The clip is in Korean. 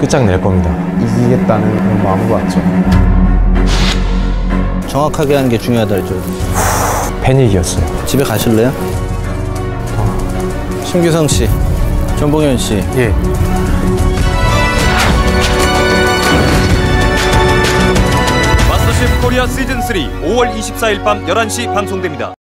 끝장낼 겁니다. 이기겠다는 그런 마음으로 왔죠. 정확하게 하는 게 중요하다 했죠. 패닉이었어요. 집에 가실래요? 신규성 씨, 전봉현 씨. 예. 마스터셰프 코리아 시즌3 5월 24일 밤 11시 방송됩니다.